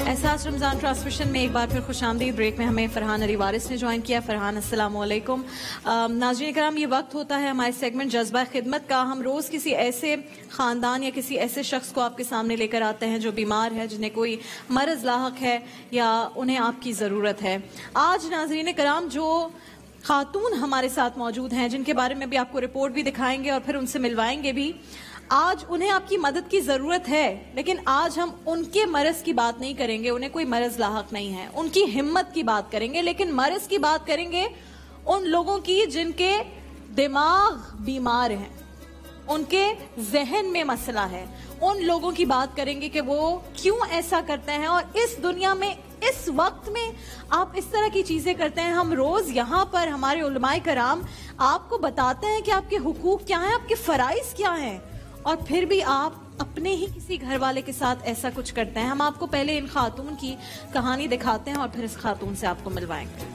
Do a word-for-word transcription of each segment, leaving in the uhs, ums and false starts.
एहसास रमज़ान ट्रांसमिशन में एक बार फिर खुशामदीद। ब्रेक में हमें फरहान अली वारिस ने ज्वाइन किया। फरहान, अस्सलाम वालेकुम। नाज़रीन कराम, ये वक्त होता है हमारे सेगमेंट जज्बा खिदमत का। हम रोज़ किसी ऐसे ख़ानदान या किसी ऐसे शख्स को आपके सामने लेकर आते हैं जो बीमार है, जिन्हें कोई मरज़ लाहक है या उन्हें आपकी ज़रूरत है। आज नाज़रीन कराम जो खातून हमारे साथ मौजूद हैं, जिनके बारे में भी आपको रिपोर्ट भी दिखाएंगे और फिर उनसे मिलवाएंगे भी, आज उन्हें आपकी मदद की ज़रूरत है, लेकिन आज हम उनके मरज़ की बात नहीं करेंगे, उन्हें कोई मरज़ लाहक नहीं है, उनकी हिम्मत की बात करेंगे, लेकिन मरज़ की बात करेंगे उन लोगों की जिनके दिमाग बीमार हैं, उनके जहन में मसला है। उन लोगों की बात करेंगे कि वो क्यों ऐसा करते हैं और इस दुनिया में इस वक्त में आप इस तरह की चीजें करते हैं। हम रोज यहाँ पर हमारे उलमाए कराम आपको बताते हैं कि आपके हुकूक क्या हैं, आपके फराइज क्या हैं, और फिर भी आप अपने ही किसी घर वाले के साथ ऐसा कुछ करते हैं। हम आपको पहले इन खातून की कहानी दिखाते हैं और फिर इस खातून से आपको मिलवाएंगे।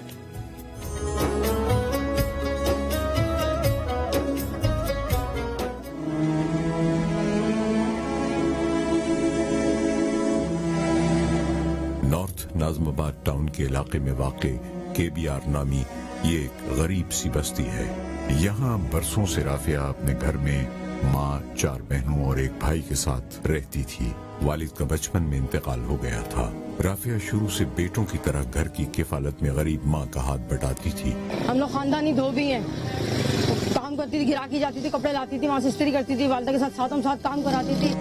नॉर्थ नाज़िमाबाद टाउन के इलाके में वाक़े के बी आर नामी ये एक गरीब सी बस्ती है। यहाँ बरसों से राफिया अपने घर में माँ, चार बहनों और एक भाई के साथ रहती थी। वालिद का बचपन में इंतकाल हो गया था। राफिया शुरू से बेटों की तरह घर की किफालत में गरीब माँ का हाथ बटाती थी। हम लोग खानदानी धोबी हैं, काम करती थी, गिराकी जाती थी, कपड़े लाती थी, वहाँ से इस्त्री करती थी, वालिदा के साथ साथ हम साथ काम कराती थी।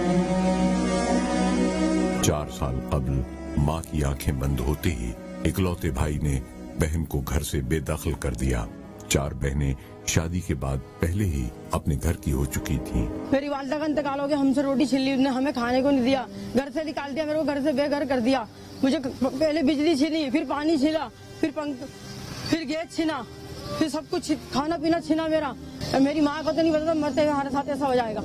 चार साल कबल माँ की आंखें बंद होते ही इकलौते भाई ने बहन को घर से बेदखल कर दिया। चार बहनें शादी के बाद पहले ही अपने घर की हो चुकी थीं। मेरी वालिदा का इंतकाल हो गया, हमसे रोटी छीन ली उसने, हमें खाने को नहीं दिया, घर से निकाल दिया, मेरे को घर से बेघर कर दिया। मुझे पहले बिजली छीनी, फिर पानी छीना, फिर पंख, फिर गैस छीना, फिर सब कुछ, खाना पीना छीना मेरा। मेरी माँ को तो नहीं पता था मरते हुए हमारे साथ ऐसा हो जाएगा।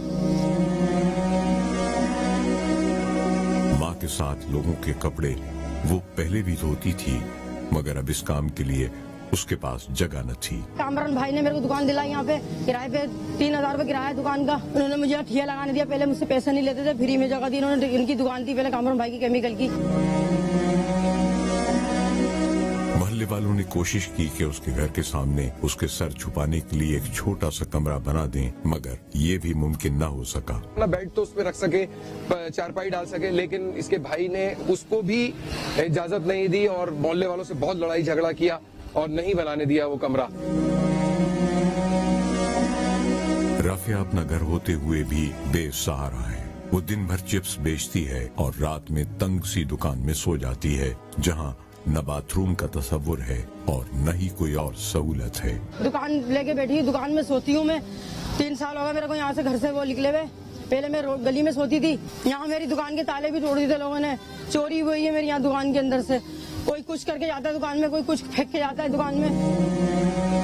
माँ के साथ लोगों के कपड़े वो पहले भी धोती थी, मगर अब इस काम के लिए उसके पास जगह न थी। कामरान भाई ने मेरे को दुकान दिलाई यहाँ पे किराए पे, तीन हजार रूपए किराया दुकान का। उन्होंने मुझे ठिया लगाने दिया, पहले मुझसे पैसे नहीं लेते थे, फ्री में जगह दी उन्होंने। इनकी दुकान थी पहले कामरान भाई की केमिकल की। मोहल्ले वालों ने कोशिश की कि उसके घर के सामने उसके सर छुपाने के लिए एक छोटा सा कमरा बना दें, मगर ये भी मुमकिन न हो सका। अपना बेड तो उस पे रख सके, चारपाई डाल सके, लेकिन इसके भाई ने उसको भी इजाजत नहीं दी और मोहल्ले वालों से बहुत लड़ाई झगड़ा किया और नहीं बनाने दिया वो कमरा। राफिया अपना घर होते हुए भी बेसहारा है। वो दिन भर चिप्स बेचती है और रात में तंग सी दुकान में सो जाती है, जहाँ न बाथरूम का तस्वुर है और न ही कोई और सहूलत है। दुकान लेके बैठी, दुकान में सोती हूँ मैं। तीन साल हो गए मेरे को यहाँ से घर से वो निकले हुए। पहले मैं गली में सोती थी, यहाँ मेरी दुकान के ताले भी तोड़ दिए थे लोगों ने। चोरी हुई है मेरी यहाँ दुकान के अंदर से। कोई कुछ करके जाता है दुकान में, कोई कुछ फेंक के जाता है दुकान में।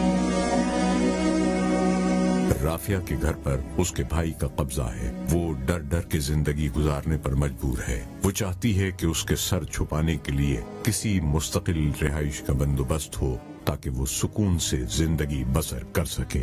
राफिया के घर पर उसके भाई का कब्जा है। वो डर डर के जिंदगी गुजारने पर मजबूर है। वो चाहती है कि उसके सर छुपाने के लिए किसी मुस्तकिल रिहाइश का बंदोबस्त हो, ताकि वो सुकून से जिंदगी बसर कर सके।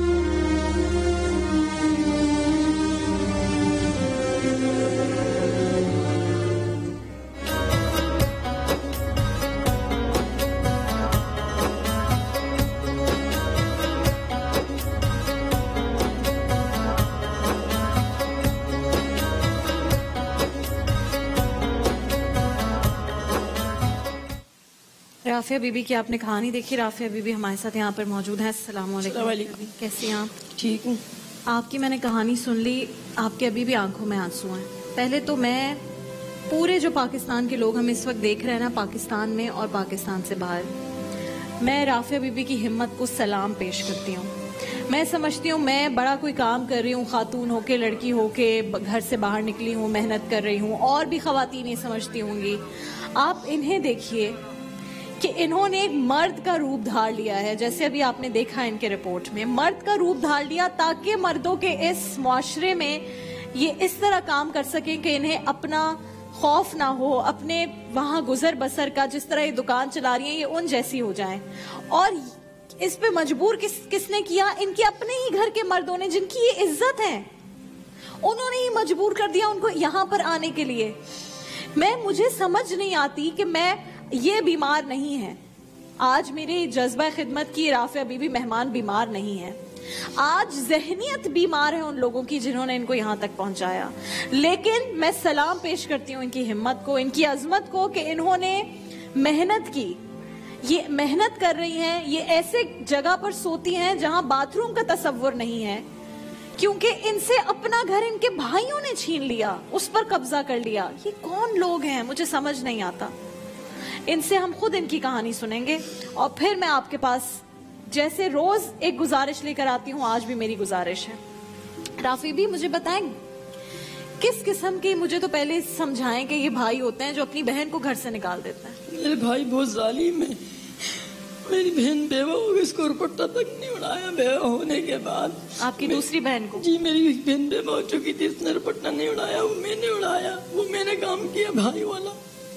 राफिया बीबी की आपने कहानी देखी। राफिया बीबी हमारे साथ यहाँ पर मौजूद है। अस्सलाम वालेकुम। कैसी हैं आप? ठीक हूँ। आपकी मैंने कहानी सुन ली, आपके अभी भी आंखों में आंसू हैं। पहले तो मैं पूरे जो पाकिस्तान के लोग हम इस वक्त देख रहे हैं ना, पाकिस्तान में और पाकिस्तान से बाहर, मैं राफिया बीबी की हिम्मत को सलाम पेश करती हूँ। मैं समझती हूँ मैं बड़ा कोई काम कर रही हूँ, खातून होके, लड़की होके घर से बाहर निकली हूँ, मेहनत कर रही हूँ, और भी खवातीन ये समझती होंगी। आप इन्हें देखिए कि इन्होंने एक मर्द का रूप धार लिया है, जैसे अभी आपने देखा इनके रिपोर्ट में, मर्द का रूप धार लिया ताकि मर्दों के इस मुआशरे में ये इस तरह काम कर सकें कि इन्हें अपना खौफ ना हो, अपने वहां गुजर बसर का, जिस तरह ये दुकान चला रही है, ये उन जैसी हो जाए। और इस पे मजबूर किस किसने किया? इनके अपने ही घर के मर्दों ने, जिनकी ये इज्जत है, उन्होंने ही मजबूर कर दिया उनको यहाँ पर आने के लिए। میں مجھے سمجھ نہیں آتی کہ میں یہ بیمار نہیں ہے. آج میرے جذبہ خدمت کی رافعہ بی بی مہمان بیمار نہیں ہے. آج ذہنیت بیمار ہے ان لوگوں کی جنہوں نے ان کو یہاں تک پہنچایا. لیکن میں سلام پیش کرتی ہوں ان کی ہمت کو, ان کی عظمت کو, کہ انہوں نے محنت کی. یہ محنت کر رہی ہیں, یہ ایسے جگہ پر سوتی ہیں جہاں باتھ روم کا تصور نہیں ہے, کیونکہ ان سے اپنا گھر ان کے بھائیوں نے چھین لیا, اس پر قبضہ کر لیا. یہ کون لوگ ہیں مجھے سمجھ نہیں آتا. ان سے ہم خود ان کی کہانی سنیں گے اور پھر میں آپ کے پاس جیسے روز ایک گزارش لے کر آتی ہوں, آج بھی میری گزارش ہے. رافی بھی مجھے بتائیں کس قسم کے, مجھے تو پہلے سمجھائیں کہ یہ بھائی ہوتے ہیں جو اپنی بہن کو گھر سے نکال دیتے ہیں. میرے بھائی بہت ظالم ہے. میری بہن بیوہ ہو گئی, اس کو رپٹہ تک نہیں اڑایا بیوہ ہونے کے بعد. آپ کی دوسری بہن کو؟ جی میری بہن بیوہ ہو چکی تھی, اس نے رپٹہ نہیں اڑایا, وہ میں نے اڑایا, وہ میں نے کام کیا بھائی والا.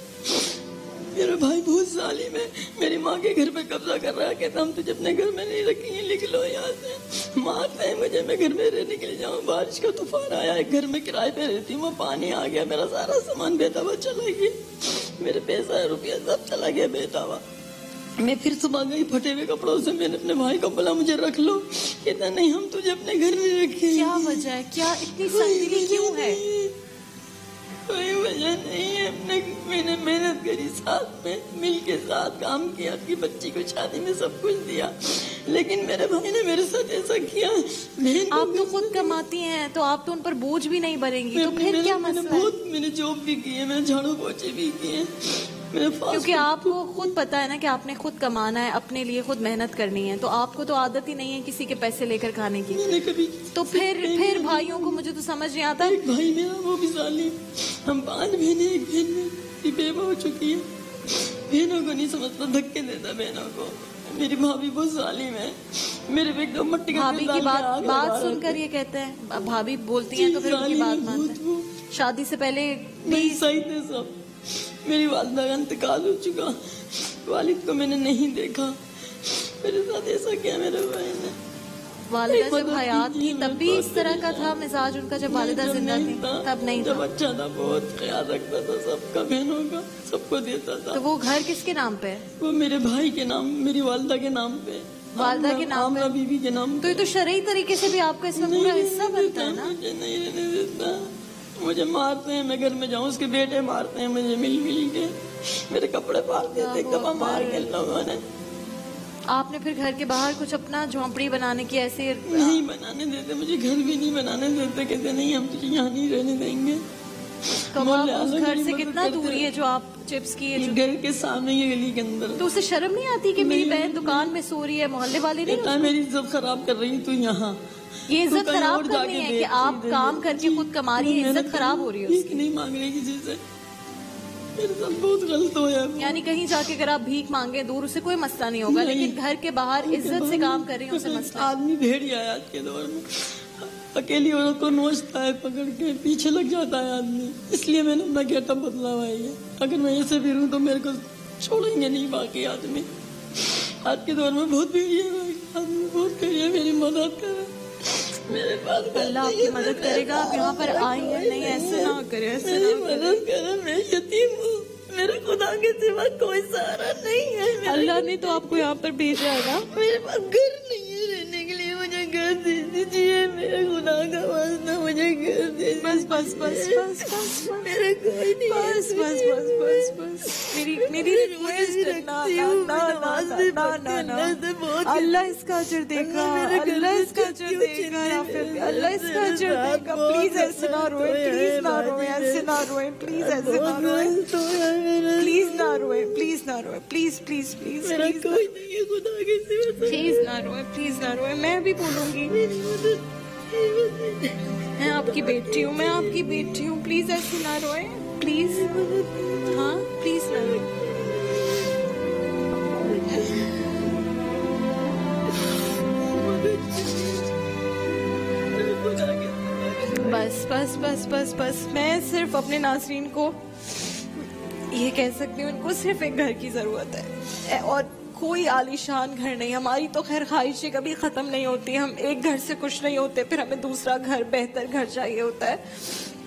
میرا بھائی بہت ظالم ہے. میری ماں کے گھر پہ قبضہ کر رہا ہے, کہتا ہم تجھے اپنے گھر میں نہیں رکھیں گے, لکھ لو یہاں سے. مارتے ہیں مجھے, میں گھر میں رہنے کے لیے جاؤں. بارش کا طوفان آیا, ایک گھر میں کرائے پہ رہتی ہوں, وہ پانی آ گیا, میرا سارا سامان بیتا ہوا چلا گیا, میرے پیسہ روپیہ سب چلا گیا بیتا ہوا. میں پھر صبح گئی پھٹے ہوئے کپڑوں سے, میں نے اپنے بھائی کو بولا مجھے رکھ لو, کہتا نہیں ہم تجھے اپنے گھر میں رکھیں. کیا وجہ ہے, کیا اتنی سنگدلی کیوں ہے؟ کوئی وجہ نہیں ہے. میں نے محنت کری, ساتھ میں مل کے ساتھ کام کیا, اپنی بچی کو شادی میں سب کچھ دیا, لیکن میرے بھائی نے میرے ساتھ ایسا کیا. آپ تو خود کماتی ہیں تو آپ تو ان پر بوجھ بھی نہیں بنیں گی, تو پھر کیا مسئلہ ہے؟ میں نے جاب بھی کی ہے, میں نے جھاڑو پوچھے بھی کیے, کیونکہ آپ کو خود پتا ہے نا کہ آپ نے خود کمانا ہے, اپنے لیے خود محنت کرنی ہے, تو آپ کو تو عادت ہی نہیں ہے کسی کے پیسے لے کر کھانے کی. تو پھر پھر بھائیوں کو مجھے تو سمجھ نہیں آتا. ایک بھائی میرا وہ بھی ظالم, ہم پانچ بہنیں, ایک بہن میری بیوہ ہو چکی ہے, بہنوں کو نہیں سمجھتا, دھکے دیتا بہنوں کو. میری بھابھی بہت ظالم ہے, میرے پہ ایک دم مٹی کا بھابھی کی بات بات سن کر یہ کہتے ہیں, بھابھی بولتی ہیں تو پھر ان کی بات مانتے ہیں. شادی سے پہلے نہیں صحیح تھے سب. میری والدہ کا انتقال ہو چکا, والد کو میں نے نہیں دیکھا, میرے ساتھ ایسا کیا میرے بھائی نے. والدہ جب حیات تھی تب بھی اس طرح کا تھا مزاج ان کا, جب والدہ زندہ تھی تب نہیں تھا. جب اچھا تھا, بہت خیال رکھتا تھا سب کا, بہنوں کا, سب کو دیتا تھا. تو وہ گھر کس کے نام پہ ہے؟ وہ میرے بھائی کے نام, میری والدہ کے نام پہ. والدہ کے نام پہ, بیوی کے نام. تو یہ تو شرعی طریقے سے بھی آپ کا اس میں پورا حصہ بنتا ہے نا. مجھے نہیں رہنے دیتا, مجھے مارتے ہیں, میں گھر میں جاؤں اس کے بیٹے مارتے ہیں مجھے مل مل کے, میرے کپڑے پھاڑ دیتے ایک دفعہ مار کے لوگوں نے. آپ نے پھر گھر کے باہر کچھ اپنا جھونپڑی بنانے کی ایسے نہیں بنانے دیتے, مجھے گھر بھی نہیں بنانے دیتے, کہتے نہیں ہم تجھے یہاں نہیں رہنے دیں گے. اس گھر سے کتنا دوری ہے جو آپ چپس کی ہے؟ گھر کے سامنے, یہ گلی کے اندر. تو اسے شرم نہیں آتی کہ میری بہن دکان میں سو رہی ہے, محلے والے نہیں؟ میری عزت خراب کر رہی تو یہاں یہ عزت خراب کرنی ہے کہ آپ کام کر کے خود کما رہی ہیں, عزت خراب ہو رہی ہے. نہیں مانگ رہی کسی سے, میرے ساتھ بہت غلط ہوا. یعنی کہیں جا کے اگر آپ بھیک مانگے دور, اسے کوئی مسئلہ نہیں ہوگا, لیکن گھر کے باہر عزت سے کام کر رہی ہیں, اسے مسئلہ. آدمی بھیڑیا ہے آج کے دور میں, اکیلی عورت کو نوچتا ہے, پکڑ کے پیچھے لگ جاتا ہے آدمی. اس لیے میں نے اپنا گیٹ اپ بدلا ہوا ہے. اگر میں ایسے پھروں تو میرے کو چھوڑیں گے نہیں باقی آدمی. آج کے دور میں بہت بھیڑیا ہے آدمی, بہت بھیڑیا. میری مدد کرے, میرے پاس اللہ آپ کی مدد کرے گا. آپ یہاں پر آئی ہیں, نہیں ایسے نہ کرے, ایسے نہ مدد کرے. میں یتیم ہوں, میرے خدا کے سوا کوئی سہارا نہیں ہے. اللہ نے تو آپ کو یہاں پر بھیجا ہے نا. میرے پاس گھر نہیں ہے رہنے کے لیے, مجھے گھر دے دیجیے, میرے خدا کا واسطہ مجھے گھر دے. بس بس بس بس بس میرے کوئی نہیں, بس بس بس بس بس میری میری ریکویسٹ ہے, اللہ اس کا اجر دے گا, اللہ اس کا اجر دے گا, اللہ اس کا اجر دے گا. پلیز ایسے نہ روئے, پلیز نہ روئے, ایسے نہ روئے, پلیز ایسے نہ روئے, پلیز نہ روئے, پلیز نہ روئے, پلیز پلیز پلیز پلیز نہ روئے, پلیز نہ روئے. میں بھی بولوں گی, میں آپ کی بیٹی ہوں, میں آپ کی بیٹی ہوں, پلیز ایسے نہ روئے, پلیز. ہاں پلیز نہ روئے. بس بس بس بس بس میں صرف اپنے ناظرین کو یہ کہہ سکتی ہوں, ان کو صرف ایک گھر کی ضرورت ہے, اور کوئی عالیشان گھر نہیں. ہماری تو خیر خواہشیں کبھی ختم نہیں ہوتی, ہم ایک گھر سے خوش نہیں ہوتے, پھر ہمیں دوسرا گھر, بہتر گھر چاہیے ہوتا ہے.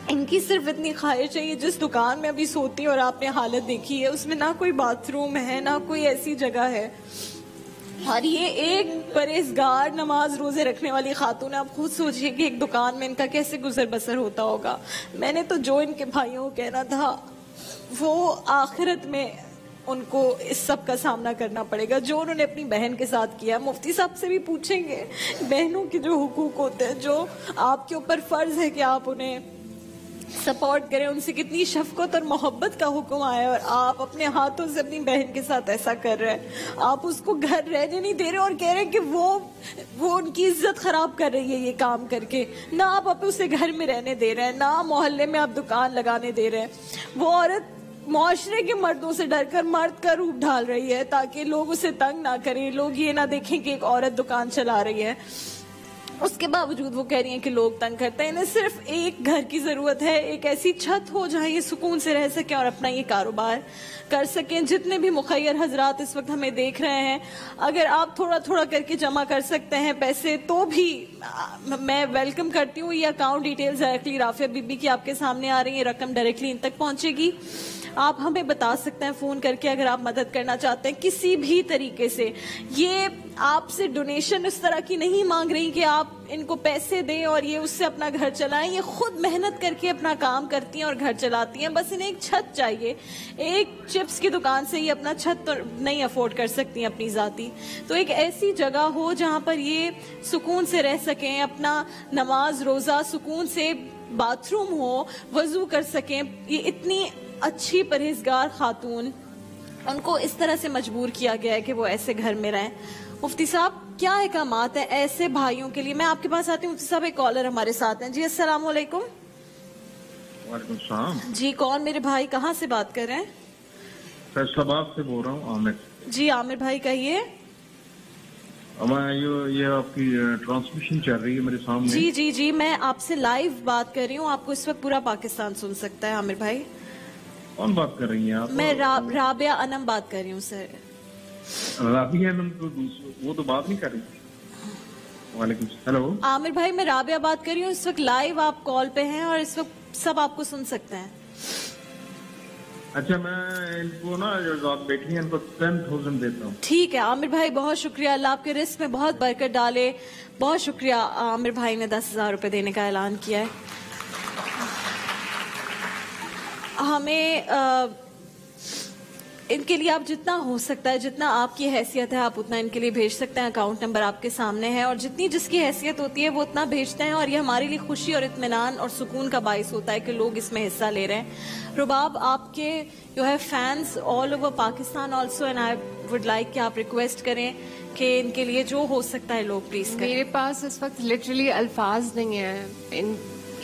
ان کی صرف اتنی خواہش ہے، یہ جس دکان میں ابھی سوتی اور آپ نے حالت دیکھی ہے اس میں نہ کوئی باتھ روم ہے نہ کوئی ایسی جگہ ہے، اور یہ ایک پرہیزگار نماز روزے رکھنے والی خاتون ہے. آپ خود سوچئے کہ ایک دکان میں ان کا کیسے گزر بسر ہوتا ہوگا. میں نے تو جو ان کے بھائیوں کو کہنا تھا وہ آخرت میں ان کو اس سب کا سامنا کرنا پڑے گا جو انہوں نے اپنی بہن کے ساتھ کیا. مفتی صاحب سے بھی پوچھیں گے بہنوں کے جو حقوق ہوتے ہیں، جو آپ کے اوپر فرض ہے کہ آپ انہیں سپورٹ کریں، ان سے کتنی شفقت اور محبت کا حکم آیا اور آپ اپنے ہاتھوں سے اپنی بہن کے ساتھ ایسا کر رہے ہیں. آپ اس کو گھر رہنے نہیں دے رہے اور کہہ رہے ہیں کہ وہ وہ ان کی عزت خراب کر رہی ہے یہ کام کر کے. نہ آپ اب اسے گھر میں رہنے دے رہے ہیں، نہ محلے میں آپ دکان لگانے دے رہے ہیں. وہ عورت معاشرے کے مردوں سے ڈر کر مرد کا روپ ڈھال رہی ہے تاکہ لوگ اسے تنگ نہ کریں، لوگ یہ نہ دیکھیں کہ ایک عورت دکان چلا رہی ہے. اس کے باوجود وہ کہہ رہی ہیں کہ لوگ تنگ کرتے ہیں. انہیں صرف ایک گھر کی ضرورت ہے، ایک ایسی چھت ہو جہاں یہ سکون سے رہ سکیں اور اپنا یہ کاروبار کر سکیں. جتنے بھی مخیر حضرات اس وقت ہمیں دیکھ رہے ہیں، اگر آپ تھوڑا تھوڑا کر کے جمع کر سکتے ہیں پیسے تو بھی میں ویلکم کرتی ہوں. یہ account details directly Rafia Bibi کی آپ کے سامنے آ رہی ہیں، رقم ڈائریکٹلی ان تک پہنچے گی. آپ ہمیں بتا سکتے ہیں فون کر کے اگر آپ مدد کرنا چاہتے ہیں کسی بھی طریقے سے. یہ آپ سے ڈونیشن اس طرح کی نہیں مانگ رہی کہ آپ ان کو پیسے دیں اور یہ اس سے اپنا گھر چلائیں. یہ خود محنت کر کے اپنا کام کرتی ہیں اور گھر چلاتی ہیں. بس انہیں ایک چھت چاہیے. ایک چپس کی دکان سے یہ اپنا چھت تو نہیں افورڈ کر سکتی اپنی ذاتی، تو ایک ایسی جگہ ہو جہاں پر یہ سکون سے رہ سکیں، اپنا نماز روزہ سکون سے، باتھ روم ہو، وضو کر سکیں. یہ اتنی اچھی پرہیزگار خاتون، ان کو اس طرح سے مجبور کیا گیا ہے کہ وہ ایسے گھر میں رہیں. مفتی صاحب کیا احکامات ہیں ایسے بھائیوں کے لیے؟ میں آپ کے پاس آتی ہوں. مفتی صاحب ایک کالر ہمارے ساتھ ہیں. جی السلام علیکم. وعلیکم السلام. جی کون میرے بھائی، کہاں سے بات کر رہے ہیں؟ فیصل آباد سے بول رہا ہوں، عامر. جی عامر بھائی کہیے. میں یہ آپ کی ٹرانسمیشن چل رہی ہے میرے سامنے. جی جی جی میں آپ سے لائیو بات کر رہی ہوں. آپ کو اس وقت پورا پاکستان سن سکتا ہے. عامر بھائی کون بات کر رہی ہیں آپ؟ میں رابعہ انم بات کر رہی ہوں سر. رابعہ انم تو وہ تو بات نہیں کر رہی. وعلیکم السلام. ہیلو عامر بھائی میں رابعہ بات کر رہی ہوں. اس وقت لائیو آپ کال پہ ہیں اور اس وقت سب آپ کو سن سکتے ہیں. اچھا میں ان کو نا جو آپ بیٹھی ہیں ان کو ٹین تھاؤزینڈ دیتا ہوں. ٹھیک ہے عامر بھائی بہت شکریہ. اللہ آپ کے رزق میں بہت برکت ڈالے. بہت شکریہ. عامر بھائی نے دس ہزار روپے دینے کا اعلان کیا ہے. ہمیں ان کے لیے آپ جتنا ہو سکتا ہے، جتنا آپ کی حیثیت ہے آپ اتنا ان کے لیے بھیج سکتے ہیں. اکاؤنٹ نمبر آپ کے سامنے ہے اور جتنی جس کی حیثیت ہوتی ہے وہ اتنا بھیجتے ہیں اور یہ ہمارے لیے خوشی اور اطمینان اور سکون کا باعث ہوتا ہے کہ لوگ اس میں حصہ لے رہے ہیں. رباب آپ کے جو ہے fans all over Pakistan also and I would like کہ آپ ریکویسٹ کریں کہ ان کے لیے جو ہو سکتا ہے لوگ پلیز کریں. میرے پاس اس وقت لٹرلی الفاظ نہیں ہیں. ان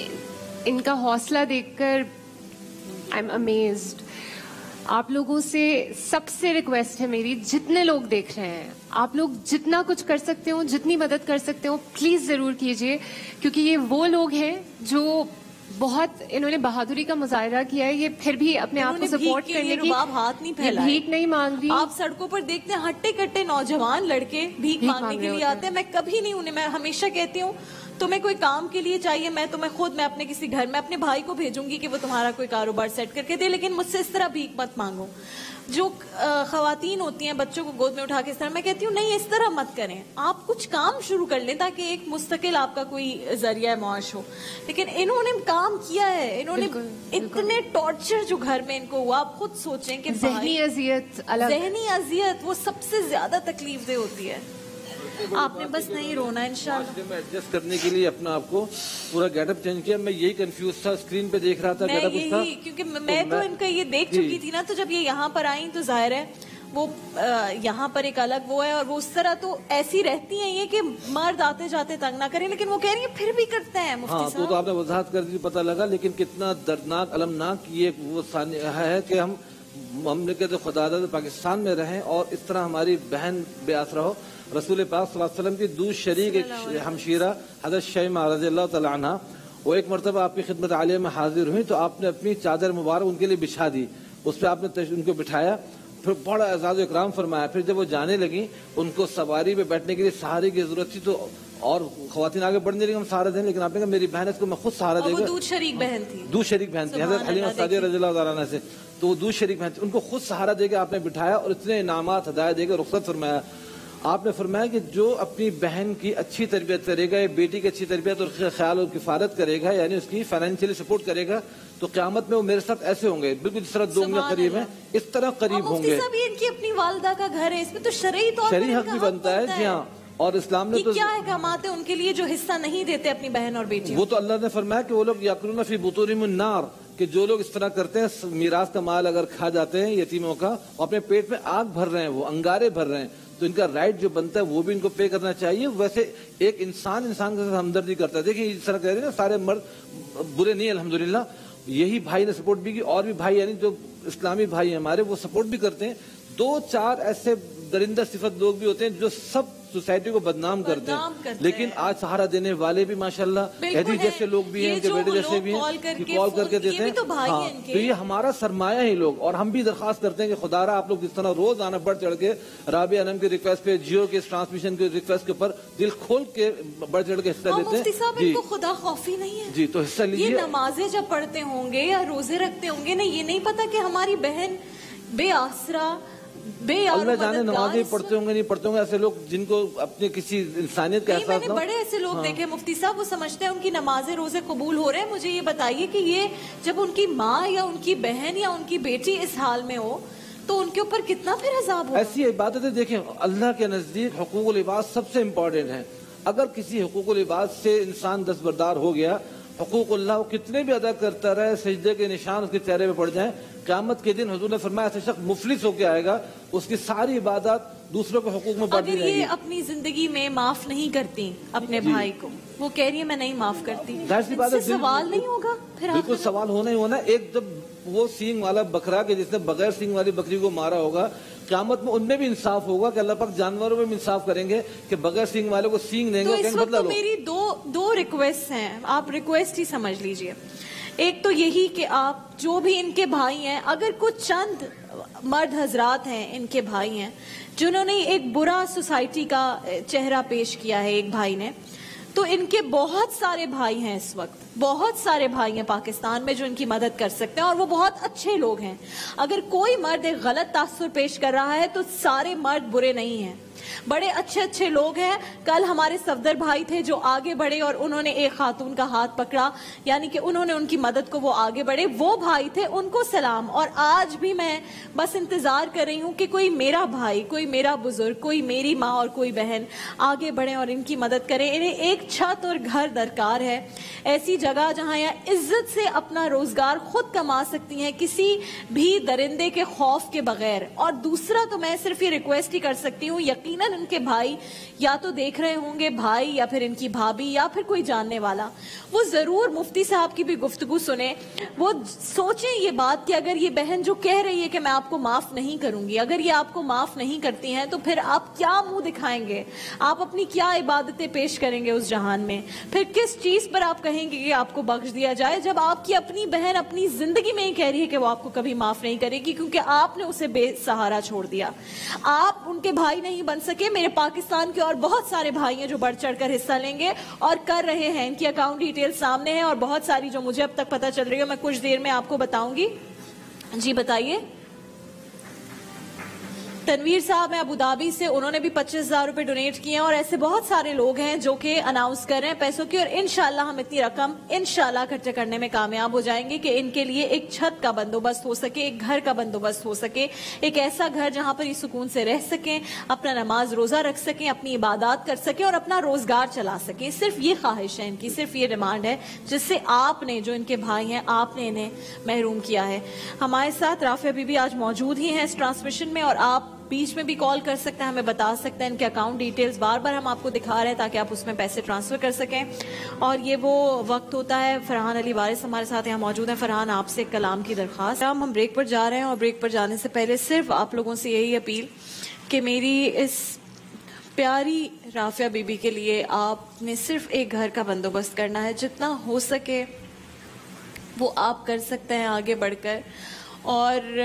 ان کا حوصلہ دیکھ کر آئی ایم امیزڈ. آپ لوگوں سے سب سے ریکویسٹ ہے میری، جتنے لوگ دیکھ رہے ہیں آپ لوگ جتنا کچھ کر سکتے ہو، جتنی مدد کر سکتے ہو پلیز ضرور کیجیے، کیونکہ یہ وہ لوگ ہیں جو بہت انہوں نے بہادری کا مظاہرہ کیا ہے. یہ پھر بھی اپنے آپ کو سپورٹ کرنے کی ہاتھ نہیں پھیلا، بھیک نہیں مانگ رہی. آپ سڑکوں پر دیکھتے ہیں ہٹے کٹے نوجوان لڑکے بھیک مانگنے کے لیے آتے ہیں. میں کبھی نہیں انہیں، میں ہمیشہ کہتی ہوں تمہیں کوئی کام کے لیے چاہیے، میں تمہیں خود میں اپنے کسی گھر میں اپنے بھائی کو بھیجوں گی کہ وہ تمہارا کوئی کاروبار سیٹ کر کے دے، لیکن مجھ سے اس طرح بھیک مت مانگو. جو خواتین ہوتی ہیں بچوں کو گود میں اٹھا کے اس طرح، میں کہتی ہوں نہیں اس طرح مت کریں. آپ کچھ کام شروع کر لیں تاکہ ایک مستقل آپ کا کوئی ذریعہ معاش ہو. لیکن انہوں نے کام کیا ہے، انہوں نے اتنے ٹارچر جو گھر میں ان کو ہوا. آپ خود سوچیں کہ ذہنی اذیت ذہنی اذیت وہ سب سے زیادہ تکلیف دہ ہوتی ہے. آپ نے بس نہیں رونا انشاءاللہ. میں ایڈجسٹ کرنے کے لیے اپنا آپ کو پورا گیٹ اپ چینج کیا. میں یہی کنفیوز تھا، اسکرین پہ دیکھ رہا تھا گیٹ اپ اس کا، کیونکہ میں تو ان کا یہ دیکھ چکی تھی نا. تو جب یہ یہاں پر آئیں تو ظاہر ہے وہ یہاں پر ایک الگ وہ ہے اور وہ اس طرح تو ایسی رہتی ہیں یہ کہ مرد آتے جاتے تنگ نہ کریں، لیکن وہ کہہ رہی ہیں پھر بھی کرتے ہیں. ہاں تو آپ نے وضاحت کر دی، پتہ لگا. لیکن کتنا دردناک المناک یہ وہ ہے کہ ہم مملکت خدا داد پاکستان میں رہیں اور اس طرح ہماری بہن بے آسرا ہو. رسول پاک صلی اللہ علیہ وسلم کی دو شریک ایک ہمشیرہ حضرت شیمہ رضی اللہ تعالیٰ عنہ، وہ ایک مرتبہ آپ کی خدمت عالیہ میں حاضر ہوئی تو آپ نے اپنی چادر مبارک ان کے لیے بچھا دی. اس پہ آپ نے ان کو بٹھایا، پھر بڑا اعزاز و اکرام فرمایا. پھر جب وہ جانے لگی ان کو سواری پہ بیٹھنے کے لیے سہارے کی ضرورت تھی تو اور خواتین آگے بڑھنے لگی ہم سہارا دیں, لیکن آپ نے کہا میری بہن ہے اس کو میں خود سہارا دے گا. دودھ شریک بہن تھی, دودھ شریک بہن تھی حضرت حلیمہ سعدیہ رضی اللہ تعالیٰ عنہ سے, تو وہ دودھ شریک بہن تھی, ان کو خود سہارا دے کے آپ نے بٹھایا اور اتنے انعامات ہدایت دے کے رخصت فرمایا. آپ نے فرمایا کہ جو اپنی بہن کی اچھی تربیت کرے گا, بیٹی کی اچھی تربیت اور خیال اور کفالت کرے گا, یعنی اس کی فائنینشلی سپورٹ کرے گا, تو قیامت میں وہ میرے ساتھ ایسے ہوں گے, بالکل جس طرح دو انگلیاں قریب ہیں اس طرح قریب ہوں گے. مفتی صاحب ان کی اپنی والدہ کا گھر ہے, اس میں تو شرعی طور پر شرعی حق بھی بنتا ہے. جی ہاں, اور اسلام نے تو کیا احکامات ہیں ان کے لیے جو حصہ نہیں دیتے اپنی بہن اور بیٹی؟ وہ تو اللہ نے فرمایا کہ وہ لوگ یاکلون فی بطونہم النار, کہ جو لوگ اس طرح کرتے ہیں میراث کا مال اگر کھا جاتے ہیں یتیموں کا, اور اپنے پیٹ میں آگ بھر رہے ہیں, وہ انگارے بھر رہے ہیں, تو ان کا رائٹ جو بنتا ہے وہ بھی ان کو پے کرنا چاہیے. ویسے ایک انسان انسان کے ساتھ ہمدردی کرتا ہے. دیکھیں اس طرح کہہ رہے ہیں نا سارے مرد برے نہیں, الحمدللہ یہی بھائی نے سپورٹ بھی کی, اور بھی بھائی یعنی جو اسلامی بھائی ہیں ہمارے وہ سپورٹ بھی کرتے ہیں. دو چار ایسے درندہ صفت لوگ بھی ہوتے ہیں جو سب سوسائٹی کو بدنام کرتے ہیں, لیکن آج سہارا دینے والے بھی ماشاءاللہ ایدی جیسے لوگ بھی ہیں, ان کے بیٹے جیسے بھی ہیں, کال کر کے دیتے ہیں. ہاں, تو یہ ہمارا سرمایہ ہی لوگ. اور ہم بھی درخواست کرتے ہیں کہ خدا را آپ لوگ جس طرح روز آنا بڑھ چڑھ کے رابعہ انم کی ریکویسٹ پہ, جیو کے ٹرانسمیشن کی ریکویسٹ کے اوپر دل کھول کے بڑھ چڑھ کے حصہ لیتے ہیں. مفتی صاحب ان کو خدا خوفی نہیں ہے؟ جی, تو حصہ لیجیے. یہ نمازیں جب پڑھتے ہوں گے یا روزے رکھتے ہوں گے نا, یہ نہیں پتا کہ ہماری بہن بے آسرا اللہ جانے نمازیں پڑھتے ہوں گے نہیں پڑھتے ہوں گے, ایسے لوگ جن کو اپنے کسی انسانیت کا احساس نہ ہو. بڑے ایسے لوگ دیکھے مفتی صاحب, وہ سمجھتے ہیں ان کی نمازیں روزے قبول ہو رہے ہیں. مجھے یہ بتائیے کہ یہ جب ان کی ماں یا ان کی بہن یا ان کی بیٹی اس حال میں ہو تو ان کے اوپر کتنا پھر عذاب ہو. ایسی عبادتیں دیکھیں اللہ کے نزدیک حقوق العباد سب سے امپورٹنٹ ہیں. اگر کسی حقوق العباد سے انسان دستبردار ہو گیا, حقوق اللہ وہ کتنے بھی ادا کرتا رہے, سجدے کے نشان اس کے چہرے پہ پڑ جائیں, قیامت کے دن حضور نے فرمایا ایسا شخص مفلس ہو کے آئے گا, اس کی ساری عبادات دوسروں کے حقوق میں بڑھ جائیں گی. اگر یہ اپنی زندگی میں معاف نہیں کرتی اپنے بھائی کو, وہ کہہ رہی ہے میں نہیں معاف کرتی, سوال نہیں ہوگا پھر؟ بالکل سوال ہونا ہی ہونا. ایک جب وہ سینگ والا بکرا کہ جس نے بغیر سینگ والی بکری کو مارا ہوگا, قیامت میں ان میں بھی انصاف ہوگا کہ اللہ پاک جانوروں میں بھی انصاف کریں گے کہ بغیر سینگ والے کو سینگ دیں گے. تو اس وقت تو میری دو دو ریکویسٹ ہیں, آپ ریکویسٹ ہی سمجھ لیجئے. ایک تو یہی کہ آپ جو بھی ان کے بھائی ہیں, اگر کچھ چند مرد حضرات ہیں ان کے بھائی ہیں جنہوں نے ایک برا سوسائٹی کا چہرہ پیش کیا ہے ایک بھائی نے, تو ان کے بہت سارے بھائی ہیں اس وقت, بہت سارے بھائی ہیں پاکستان میں جو ان کی مدد کر سکتے ہیں, اور وہ بہت اچھے لوگ ہیں. اگر کوئی مرد ایک غلط تاثر پیش کر رہا ہے تو سارے مرد برے نہیں ہیں, بڑے اچھے اچھے لوگ ہیں. کل ہمارے صفدر بھائی تھے جو آگے بڑھے اور انہوں نے ایک خاتون کا ہاتھ پکڑا, یعنی کہ انہوں نے ان کی مدد کو, وہ آگے بڑھے, وہ بھائی تھے, ان کو سلام. اور آج بھی میں بس انتظار کر رہی ہوں کہ کوئی میرا بھائی, کوئی میرا بزرگ, کوئی میری ماں اور کوئی بہن آگے بڑھے اور ان کی مدد کریں. انہیں ایک چھت اور گھر درکار ہے, ایسی جگہ جہاں یہ عزت سے اپنا روزگار خود کما سکتی ہیں کسی بھی درندے کے خوف کے بغیر. اور دوسرا تو میں صرف یہ ریکویسٹ ہی کر سکتی ہوں, یقیناً ان کے بھائی یا تو دیکھ رہے ہوں گے, بھائی یا پھر ان کی بھابھی یا پھر کوئی جاننے والا, وہ ضرور مفتی صاحب کی بھی گفتگو سنیں, وہ سوچیں یہ بات کہ اگر یہ بہن جو کہہ رہی ہے کہ میں آپ کو معاف نہیں کروں گی, اگر یہ آپ کو معاف نہیں کرتی ہیں تو پھر آپ کیا منہ دکھائیں گے, آپ اپنی کیا عبادتیں پیش کریں گے اس جہان میں, پھر کس چیز پر آپ کہیں گے کہ آپ کو بخش دیا جائے, جب آپ کی اپنی بہن اپنی زندگی میں ہی کہہ رہی ہے کہ وہ آپ کو کبھی معاف نہیں کرے گی کیونکہ آپ نے اسے بے سہارا چھوڑ دیا. آپ ان کے بھائی نہیں بن سکے. میرے پاکستان کے اور بہت سارے بھائی ہیں جو بڑھ چڑھ کر حصہ لیں گے اور کر رہے ہیں, ان کی اکاؤنٹ ڈیٹیل سامنے ہیں, اور بہت ساری جو مجھے اب تک پتہ چل رہی ہے میں کچھ دیر میں آپ کو بتاؤں گی. جی بتائیے. تنویر صاحب ہیں ابو دھابی سے, انہوں نے بھی پچیس ہزار روپے ڈونیٹ کیے ہیں, اور ایسے بہت سارے لوگ ہیں جو کہ اناؤنس کر رہے ہیں پیسوں کی, اور انشاءاللہ ہم اتنی رقم انشاءاللہ خرچہ کرنے میں کامیاب ہو جائیں گے کہ ان کے لیے ایک چھت کا بندوبست ہو سکے, ایک گھر کا بندوبست ہو سکے, ایک ایسا گھر جہاں پر یہ سکون سے رہ سکیں, اپنا نماز روزہ رکھ سکیں, اپنی عبادات کر سکیں اور اپنا روزگار چلا سکیں. صرف یہ خواہش ہے ان کی, صرف یہ ڈیمانڈ ہے جس سے آپ نے, جو ان کے بھائی ہیں, آپ نے انہیں محروم کیا ہے. ہمارے ساتھ رافعہ بی بی آج موجود ہی ہیں اس ٹرانسمیشن میں, اور آپ بیچ میں بھی کال کر سکتے ہیں, ہمیں بتا سکتے ہیں. ان کے اکاؤنٹ ڈیٹیلز بار بار ہم آپ کو دکھا رہے ہیں تاکہ آپ اس میں پیسے ٹرانسفر کر سکیں. اور یہ وہ وقت ہوتا ہے, فرحان علی وارث ہمارے ساتھ یہاں موجود ہیں. فرحان, آپ سے کلام کی درخواست. ہم بریک پر جا رہے ہیں, اور بریک پر جانے سے پہلے صرف آپ لوگوں سے یہی اپیل کہ میری اس پیاری رافعہ بی بی کے لیے آپ نے صرف ایک گھر کا بندوبست کرنا ہے, جتنا ہو سکے وہ آپ کر سکتے ہیں آگے بڑھ کر. اور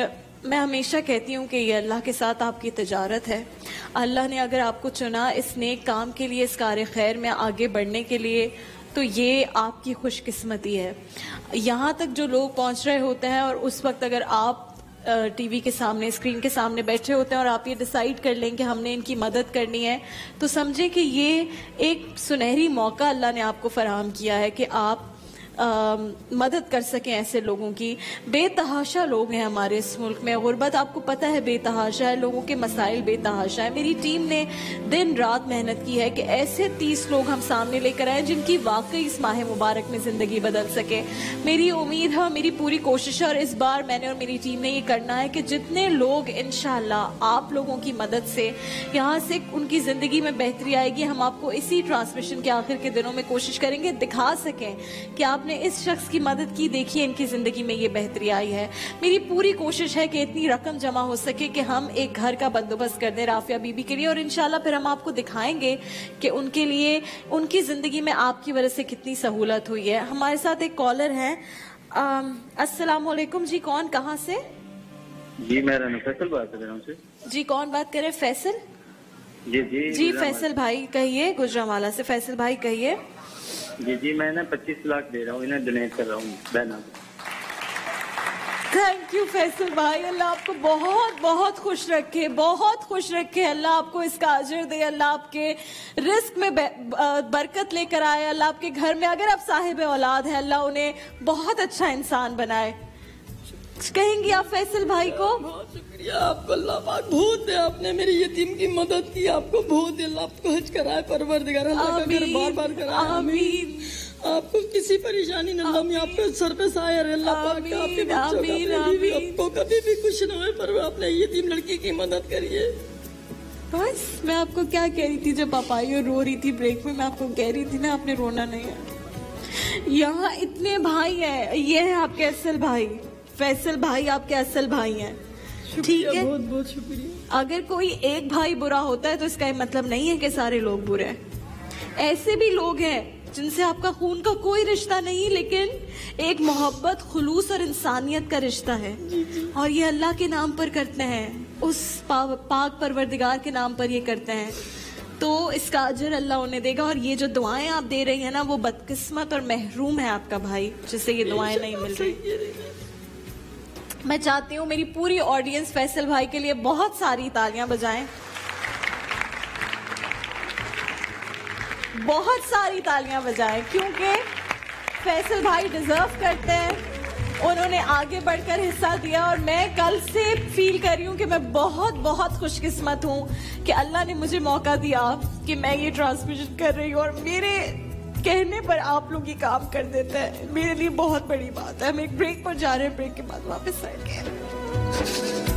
میں ہمیشہ کہتی ہوں کہ یہ اللہ کے ساتھ آپ کی تجارت ہے. اللہ نے اگر آپ کو چنا اس نیک کام کے لیے, اس کار خیر میں آگے بڑھنے کے لیے, تو یہ آپ کی خوش قسمتی ہے. یہاں تک جو لوگ پہنچ رہے ہوتے ہیں اور اس وقت اگر آپ ٹی وی کے سامنے, اسکرین کے سامنے بیٹھے ہوتے ہیں اور آپ یہ ڈیسائیڈ کر لیں کہ ہم نے ان کی مدد کرنی ہے, تو سمجھیں کہ یہ ایک سنہری موقع اللہ نے آپ کو فراہم کیا ہے کہ آپ مدد کر سکیں ایسے لوگوں کی. بے تحاشا لوگ ہیں ہمارے اس ملک میں, غربت آپ کو پتہ ہے بے تحاشا ہے, لوگوں کے مسائل بے تحاشا ہے. میری ٹیم نے دن رات محنت کی ہے کہ ایسے تیس لوگ ہم سامنے لے کر آئیں جن کی واقعی اس ماہ مبارک میں زندگی بدل سکے. میری امید ہے, میری پوری کوشش ہے, اور اس بار میں نے اور میری ٹیم نے یہ کرنا ہے کہ جتنے لوگ انشاءاللہ آپ لوگوں کی مدد سے یہاں سے ان کی زندگی میں بہتری آئے گی, ہم آپ کو اسی ٹرانسمیشن کے آخر کے دنوں میں کوشش کریں گے دکھا سکیں کہ آپ نے اس شخص کی مدد کی, دیکھیے ان کی زندگی میں یہ بہتری آئی ہے. میری پوری کوشش ہے کہ اتنی رقم جمع ہو سکے کہ ہم ایک گھر کا بندوبست کر دیں رافیہ بی بی کے لیے, اور انشاءاللہ پھر ہم آپ کو دکھائیں گے کہ ان کے لیے ان کی زندگی میں آپ کی وجہ سے کتنی سہولت ہوئی ہے. ہمارے ساتھ ایک کالر ہیں. السلام علیکم جی, کون کہاں سے؟ جی میں فیصل بات کر رہا ہوں. جی کون بات کر رہے ہیں؟ فیصل جی جی جی فیصل بھائی کہیے, گجرانوالہ سے. فیصل بھائی کہیے. جی جی میں نا پچیس لاکھ دے رہا ہوں, انہیں ڈونیٹ کر رہا ہوں بہنا. تھینک یو فیصل بھائی, اللہ آپ کو بہت بہت خوش رکھے, بہت خوش رکھے. اللہ آپ کو اس کا اجر دے, اللہ آپ کے رزق میں برکت لے کر آئے, اللہ آپ کے گھر میں اگر آپ صاحب اولاد ہیں اللہ انہیں بہت اچھا انسان بنائے. کہیں گی آپ فیصل بھائی کو؟ بہت شکریہ آپ کو, اللہ پاک بہت ہے, آپ نے میری یتیم کی مدد کی, آپ کو بہت ہے, اللہ آپ کو حج کرائے پروردگار, اللہ کا گھر بار بار کرائے. آمین. آپ کو کسی پریشانی نہ ہو, آپ کے سر پہ سایہ رہے اللہ پاک, آپ کے بچوں کا آپ کو کبھی بھی کچھ نہ ہوئے, پر آپ نے یتیم لڑکی کی مدد کریے. بس میں آپ کو کیا کہہ رہی تھی جب آپ آئی اور رو رہی تھی بریک میں, میں آپ کو کہہ رہی تھی نا آپ نے رونا نہیں ہے. یہاں اتنے بھائی ہیں, یہ ہیں آپ کے اصل بھائی. فیصل بھائی آپ کے اصل بھائی ہیں, ٹھیک ہے؟ بہت بہت شکریہ. اگر کوئی ایک بھائی برا ہوتا ہے تو اس کا یہ مطلب نہیں ہے کہ سارے لوگ برے ہیں. ایسے بھی لوگ ہیں جن سے آپ کا خون کا کوئی رشتہ نہیں, لیکن ایک محبت, خلوص اور انسانیت کا رشتہ ہے, اور یہ اللہ کے نام پر کرتے ہیں, اس پاک پروردگار کے نام پر یہ کرتے ہیں, تو اس کا اجر اللہ انہیں دے گا. اور یہ جو دعائیں آپ دے رہی ہیں نا, وہ بدقسمت اور محروم ہے آپ کا بھائی جسے یہ دعائیں نہیں مل رہی. میں چاہتی ہوں میری پوری آڈینس فیصل بھائی کے لیے بہت ساری تالیاں بجائیں, بہت ساری تالیاں بجائیں, کیونکہ فیصل بھائی ڈیزرو کرتے ہیں, انہوں نے آگے بڑھ کر حصہ دیا, اور میں کل سے فیل کر رہی ہوں کہ میں بہت بہت خوش قسمت ہوں کہ اللہ نے مجھے موقع دیا کہ میں یہ ٹرانسمیشن کر رہی ہوں, اور میرے کہنے پر آپ لوگ یہ کام کر دیتے ہیں, میرے لیے بہت بڑی بات ہے. ہم ایک بریک پر جا رہے ہیں, بریک کے بعد واپس آئیں گے.